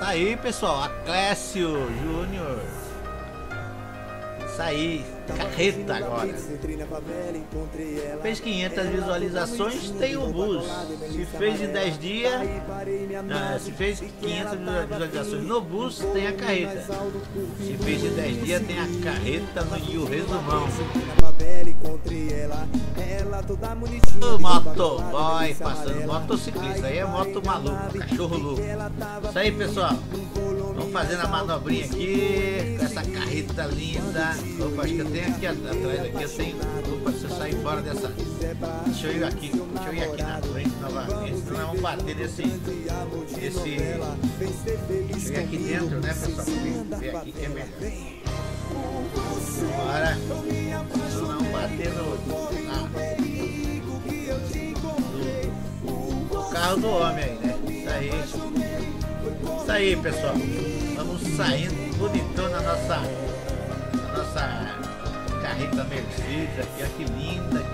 Isso aí, pessoal, Aclésio Júnior. Isso aí, carreta agora. Fez 500 visualizações, tem o bus. Se fez em 10 dias, se fez 500 visualizações no bus, tem a carreta. Se fez em 10 dias, tem a carreta e o resumão. O motoboy passando, motociclista, aí é moto maluco, cachorro louco. Isso aí, pessoal, vamos fazendo a manobrinha aqui com essa carreta linda. Opa, acho que eu tenho aqui atrás, aqui eu tenho. Opa, se eu sair fora dessa. Deixa eu ir aqui na frente novamente, senão nós vamos bater nesse. Deixa eu ir aqui dentro, né, pessoal? Ver aqui que é melhor. Bora, não bater no carro do homem aí, né? Isso aí, pessoal. Vamos saindo bonitão na nossa carreta Mercedes aqui. Olha que linda, que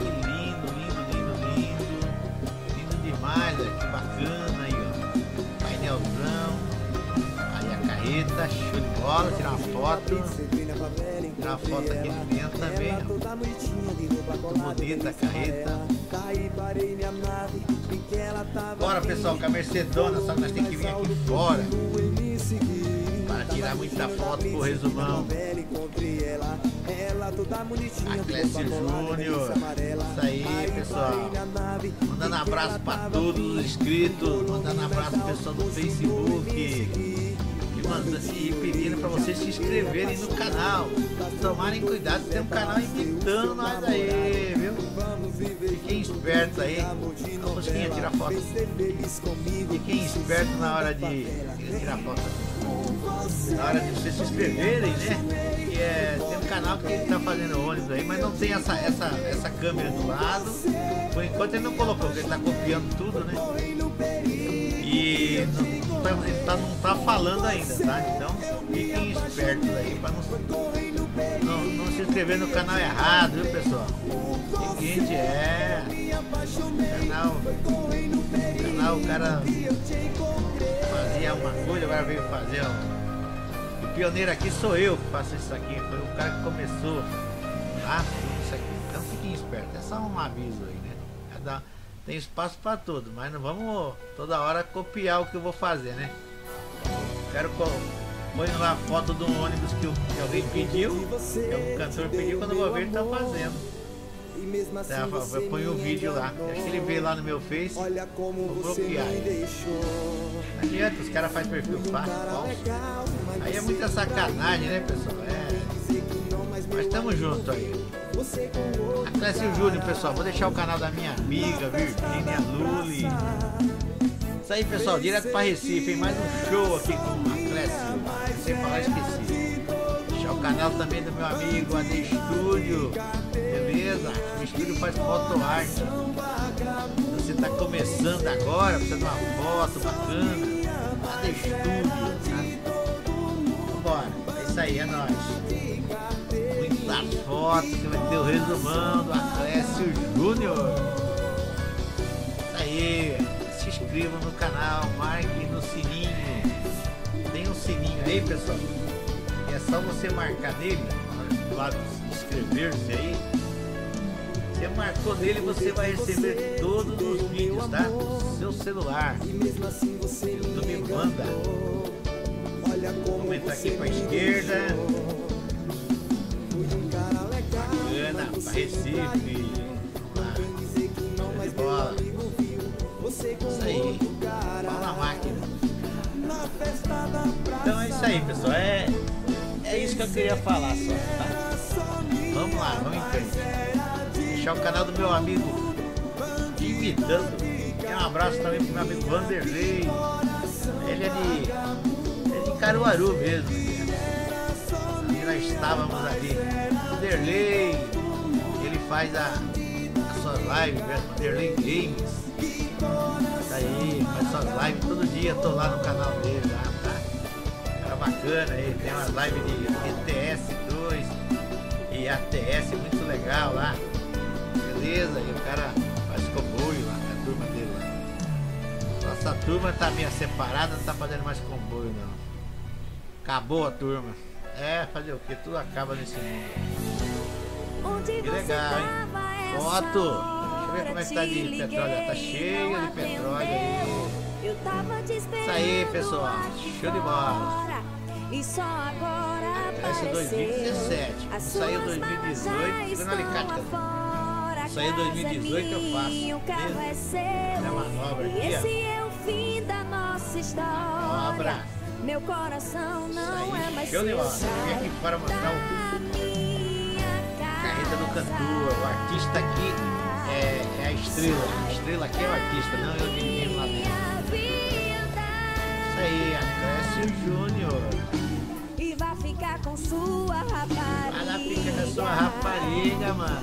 lindo demais, olha, que bacana aí, ó. Painelzão. Aí a carreta, show de bola, tirar uma foto. Tirar uma foto aqui de dentro também, ó. Muito bonita a carreta. Bora, pessoal, com a Mercedona, só que nós temos que vir aqui fora para tirar muita foto pro resumão. Aclésio Júnior. Isso aí, pessoal. Mandando abraço para todos os inscritos. Mandando abraço pro pessoal do Facebook. E pedindo para vocês se inscreverem no canal. Tomarem cuidado, tem um canal imitando nós aí, viu? Fiquem espertos aí. A mosquinha tira foto. Fiquem espertos na hora de tirar foto. Na hora de vocês se inscreverem, né? Que tem um canal que ele tá fazendo ônibus aí, mas não tem essa câmera do lado. Por enquanto ele não colocou, porque ele tá copiando tudo, né? E ele não tá falando ainda, tá? Então fiquem espertos aí para não se inscrever no canal errado, viu, pessoal? Seguinte, canal, o cara fazia uma coisa, agora veio fazer o pioneiro aqui sou eu que faço isso aqui, foi o cara que começou isso aqui. Então fiquem espertos, é só um aviso aí, né? Tem espaço para tudo, mas não vamos toda hora copiar o que eu vou fazer, né? Quero põe lá a foto do ônibus que alguém pediu, que algum cantor pediu, quando eu vou ver ele tá fazendo. Eu ponho o vídeo lá, acho que ele veio lá no meu Face, vou bloquear ele. Não adianta, os caras fazem perfil falso. Aí é muita sacanagem, né, pessoal? Mas estamos juntos aí. Aclésio Júnior, pessoal, vou deixar o canal da minha amiga Virgínia Lully. Isso aí, pessoal, direto para Recife, hein? Mais um show aqui com o Aclésio. Sem falar, esqueci. Deixar o canal também do meu amigo AD Studio. Beleza? O estúdio faz foto arte. Você tá começando agora, precisa de uma foto bacana. AD Studio, tá? Vambora, é isso aí, é nóis. Muitas fotos que vai ter o resumão do Aclésio Júnior. Isso aí, se inscrevam no canal, marquem no sininho. Tem um sininho aí, pessoal, e é só você marcar nele, do lado de inscrever-se aí. Você marcou nele, você vai receber todos os vídeos, tá? No seu celular. YouTube manda. Vamos entrar aqui para a esquerda. Bacana, para Recife. Show de bola. Isso aí. Fala a máquina. Então é isso aí, pessoal. É isso que eu queria falar só, tá? Vamos lá, vamos em frente. Deixar o canal do meu amigo Imitando. E um abraço também pro meu amigo Vanderlei. Ele é de Caruaru mesmo. E nós estávamos ali. Vanderlei, ele faz as suas lives, Vanderlei Games. Tá aí, faz suas lives todo dia, tô lá no canal dele, tá? Cara bacana, ele tem umas lives de ETS 2 e ATS muito legal lá. Beleza, e o cara faz comboio lá, a turma dele lá. Nossa turma tá meio separada, não tá fazendo mais comboio não. Acabou a turma. É, fazer o que? Tudo acaba nesse mundo. Que legal, hein? Foto! Deixa eu ver como é que tá de petróleo. Tá cheio de petróleo aí. Isso aí, pessoal. Show de bola. Esse é 2017. Saiu 2018. Segura no alicate, cara. Saiu 2018 eu faço. Mesmo. A manobra aqui, ó. Manobra. Meu coração não é mais show de bola. Vem aqui para mostrar o Carreta do Cantor. O artista aqui é a estrela. A estrela aqui é o artista, não é o menino lá dentro. Isso aí, Acrésio Júnior. E vai ficar com sua rapariga. Vai lá, fica com a sua rapariga, mano.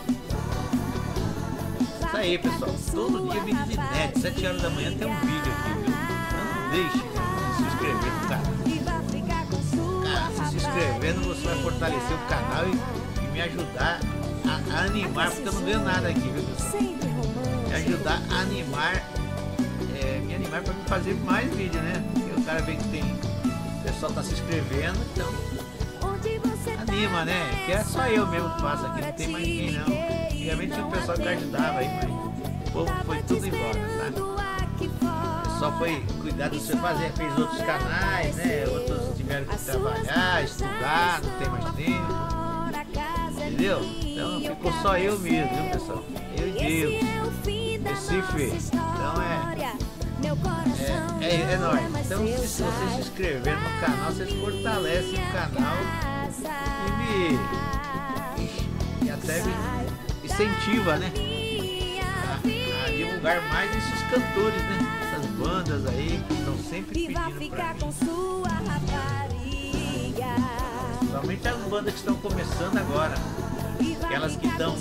Isso aí, pessoal. Todo dia vídeos inéditos. 7 horas da manhã tem um vídeo aqui, viu? Não deixe de se inscrever no canal. Cara, se inscrevendo você vai fortalecer o canal e me ajudar a animar, porque eu não ganho nada aqui, viu, pessoal? Me ajudar a animar, me animar para fazer mais vídeo, né? Porque o cara vê que tem, o pessoal tá se inscrevendo, então anima, né? Que é só eu mesmo que faço aqui, não tem mais ninguém não. Antigamente tinha um pessoal que ajudava aí, mas o povo foi tudo embora, tá? O pessoal foi cuidar do seu fazer, fez outros canais, né? Outros tiveram que trabalhar, estudar, não tem mais tempo. Entendeu? Então ficou só eu mesmo, viu, pessoal? Eu e Deus. Recife. Então é nóis. Então se vocês se inscreverem no canal, vocês fortalecem o canal e até me incentiva, né? A divulgar mais esses cantores, né? Essas bandas aí que estão sempre pedindo pra mim. Somente as bandas que estão começando agora. Aquelas que estão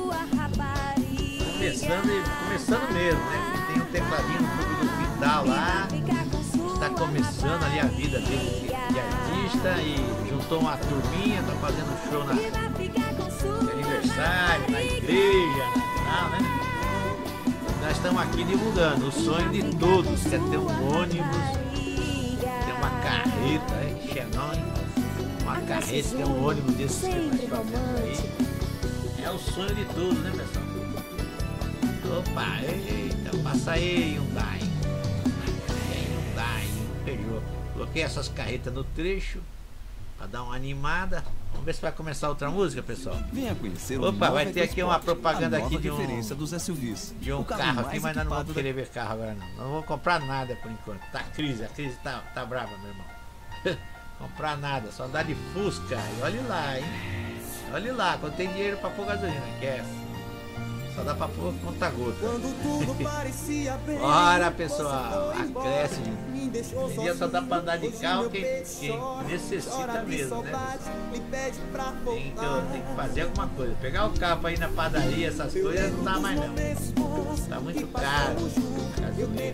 começando mesmo, né? Tem um tecladinho no clube do Vidal lá, está começando ali a vida dele de artista e juntou uma turminha, tá fazendo show de aniversário, na igreja, tal, né? Nós estamos aqui divulgando o sonho de todos, que é ter um ônibus, ter uma carreta, Xenon, uma carreta, ter um ônibus desses que nós fazemos aí. É o sonho de todos, né, pessoal? Opa, eita, passa aí, Hyundai. Hyundai, Peugeot. Coloquei essas carretas no trecho para dar uma animada. Vamos ver se vai começar outra música, pessoal. Venha conhecer. Opa, vai ter aqui uma propaganda aqui de dos SUVs. De um carro aqui, mas nós não vamos querer ver carro agora não. Não vou comprar nada por enquanto. Tá a crise tá brava, meu irmão. Comprar nada, só andar de Fusca. E olha lá, hein? Olha lá, quando tem dinheiro pra pôr gasolina, que é essa. Só dá pra pôr conta-gota. Bora, pessoal, acresce. Hoje em dia só dá pra andar de carro quem necessita mesmo, né, pessoal? Tem que fazer alguma coisa. Pegar o carro pra ir na padaria, essas coisas, não dá mais não. Tá muito caro. Gasolina.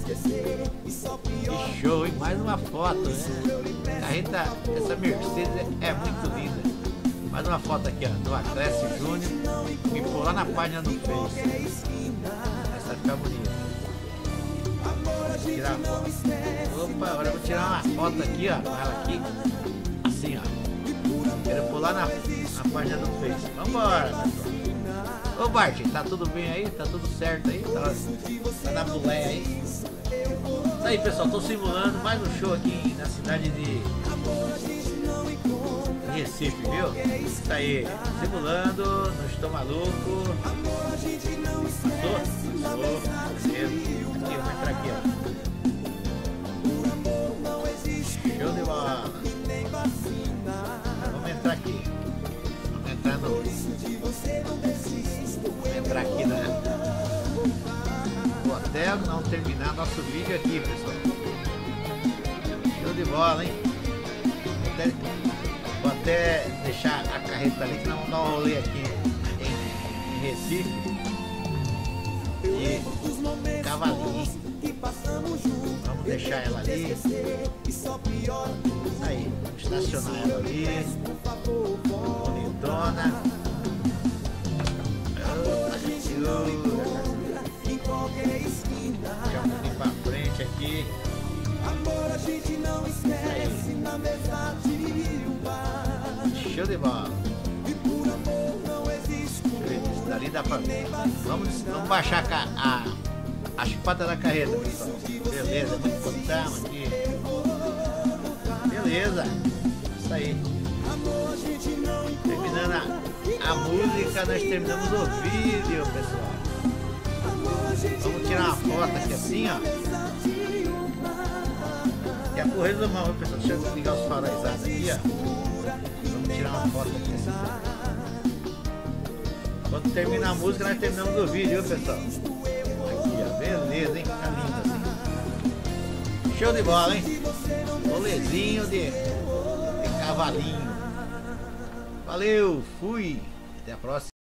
Que show, hein? Mais uma foto, né? Carreta, essa Mercedes é muito linda. Mais uma foto aqui, ó, do Acrésio Júnior. Me pôr lá na página do Face. Essa vai ficar bonita. Vou tirar a foto. Opa, agora eu vou tirar uma foto aqui, ó, com ela aqui. Assim, ó. Quero pôr lá na página do Face. Vambora, pessoal. Ô Bart, tá tudo bem aí? Tá tudo certo aí? Tá na boleia aí? Isso aí, pessoal, tô simulando mais um show aqui na cidade de Recife, viu? Isso aí, simulando, não estou maluco. Passou? Beleza. Aqui, vamos entrar aqui, ó. Show de bola. Vamos entrar aqui. Vamos entrar no... Vamos entrar aqui no hotel, não terminar nosso vídeo aqui, pessoal. Show de bola, hein? Vou até deixar a carreta ali, que nós vamos dar um rolê aqui em Recife. E cavalinho. Vamos deixar ela ali. Isso aí, vamos estacionar ela ali. Bonitona. Deixa um pouquinho pra frente. Show de bola. Dali dá pra ver. Vamos baixar a chupada da carreta, pessoal. Beleza, muito botão aqui. Beleza. Isso aí. Terminando a música, nós terminamos o vídeo, pessoal. Vamos tirar uma foto aqui assim, ó. E a correio da mão, pessoal. Deixa eu ligar os faróis aqui, ó. Vamos tirar uma foto aqui assim. Quando terminar a música, nós terminamos o vídeo, viu, pessoal? Aqui, ó. Beleza, hein? Tá lindo assim. Show de bola, hein? Rolezinho de cavalinho. Valeu, fui. Até a próxima.